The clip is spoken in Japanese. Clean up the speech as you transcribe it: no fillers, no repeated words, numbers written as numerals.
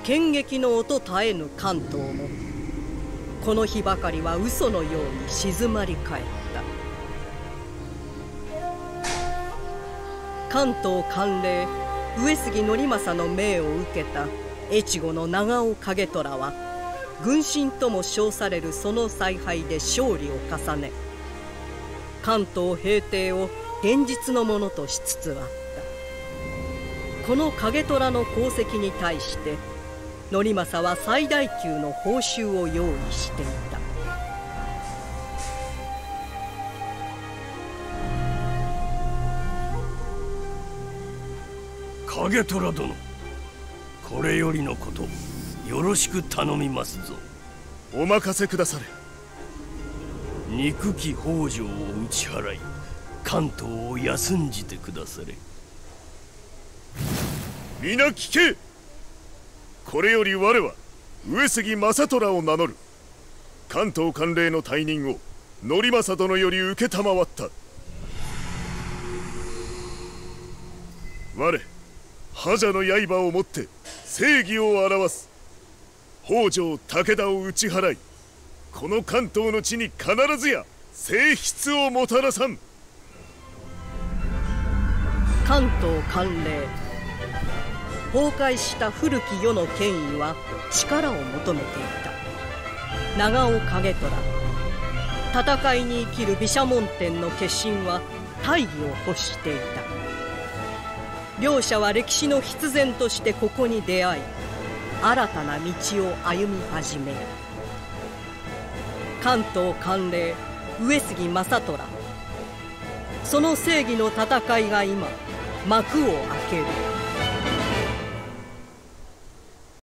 剣撃の音絶えぬ関東もこの日ばかりは嘘のように静まり返った。関東管領上杉憲政の命を受けた越後の長尾景虎は軍神とも称されるその采配で勝利を重ね、関東平定を現実のものとしつつあった。この景虎の功績に対して憲政は最大級の報酬を用意していた。 景虎殿、これよりのことよろしく頼みますぞ。 お任せくだされ。 憎き北条を打ち払い関東を休んじてくだされ。 皆聞け。これより我は上杉正虎を名乗る。関東管領の大任を憲政殿より承った。我覇者の刃をもって正義を表す。北条武田を打ち払い、この関東の地に必ずや征出をもたらさん。 関東管領崩壊した古き世の権威は力を求めていた。長尾景虎、戦いに生きる毘沙門天の決心は大義を欲していた。両者は歴史の必然としてここに出会い、新たな道を歩み始める。関東管領上杉正虎、その正義の戦いが今幕を開ける。